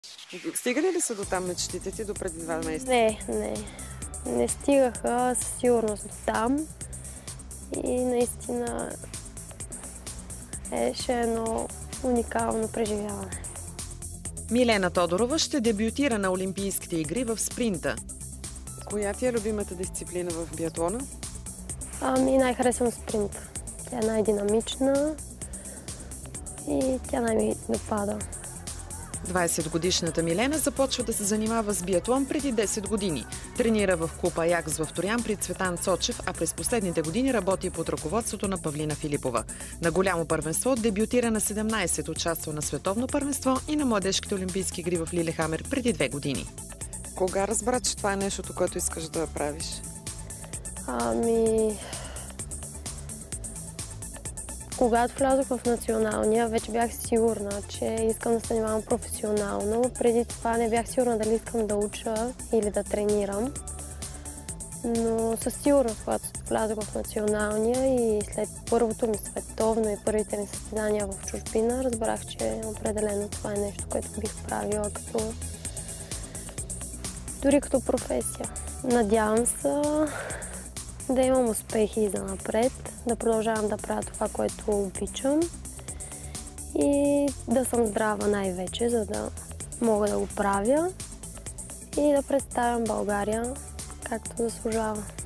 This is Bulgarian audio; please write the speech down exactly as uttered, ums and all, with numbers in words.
Стигали ли са до там мечтите ти до преди два месеца? Не, не. Не стигаха със сигурност до там. И наистина беше едно уникално преживяване. Милена Тодорова ще дебютира на Олимпийските игри в спринта. Коя ти е любимата дисциплина в биатлона? Ами най-харесвам спринта. Тя е най-динамична и тя най-ми допада. двайсетгодишната Милена започва да се занимава с биатлон преди десет години. Тренира в клуб Аякс в Троян при Цветан Цочев, а през последните години работи под ръководството на Павлина Филипова. На голямо първенство дебютира на седемнайсет, участва на световно първенство и на младежките олимпийски игри в Лилехамер преди две години. Кога разбра, че това е нещото, което искаш да правиш? Ами... Когато влязох в националния, вече бях сигурна, че искам да се занимавам професионално. Преди това не бях сигурна дали искам да уча или да тренирам. Но със сигурност, когато влязох в националния и след първото ми световно и първите ми състезания в чужбина, разбрах, че определено това е нещо, което бих правила като... дори като професия. Надявам се да имам успехи и за напред, да продължавам да правя това, което обичам и да съм здрава най-вече, за да мога да го правя и да представям България както заслужава.